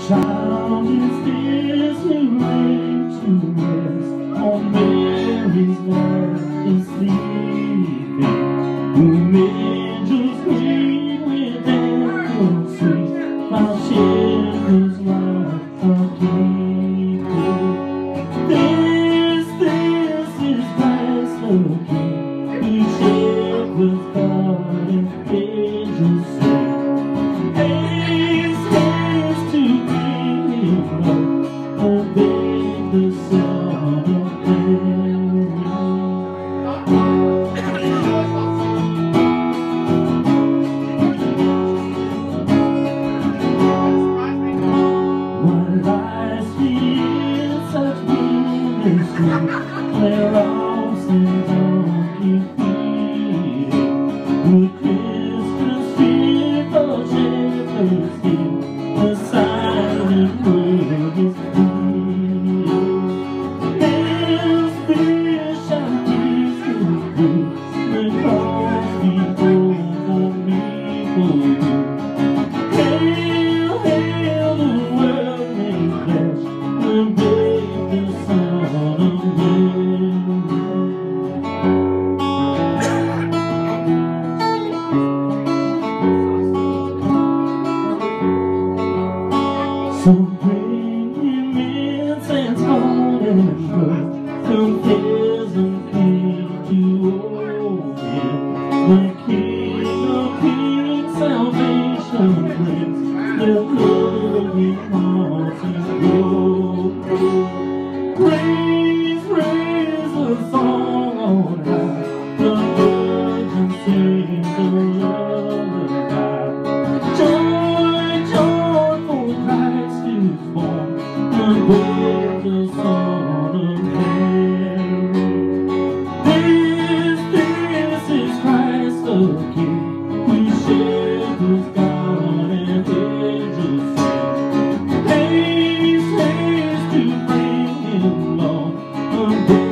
Child is this who laid to rest on Mary's lap is sleeping, whom angels greet with echoes sweet, while shepherds watch are keeping. This is Christ the King, who shepherds guard and angels sing. Haste, haste to bring him love, obey the Son of Mary. What lies here, such goodness good, where ox and donkey feeding, good Christmas tree for shepherds here, the silent word is clear. There's fish and peas and fruits, the coffee before the meal you. Hail, hail, the world made flesh, the babe, the Son of Mary. So bring him incense, gold and myrrh, from pleasant king to old man. The King of kings, salvation brings, the glory hearts is broken. Praise, praise the song on high, the virgin sings the lullaby. Joy, joy, for Christ is born, the babe, the Son of Mary. This is Christ the King, who shepherds God and angels sing. Haste, haste to bring him, Lord,